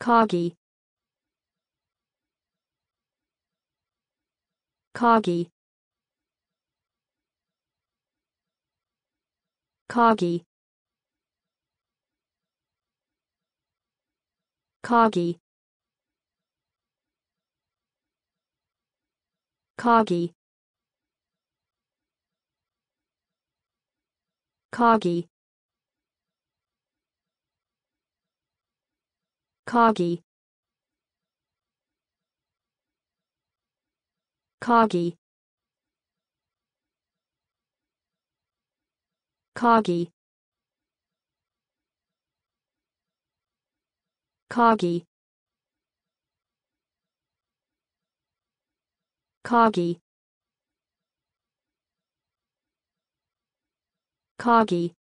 Caughey, Caughey, Caughey, Caughey, Caughey, Caughey, Caughey, Caughey, Caughey, Caughey, Caughey, Caughey,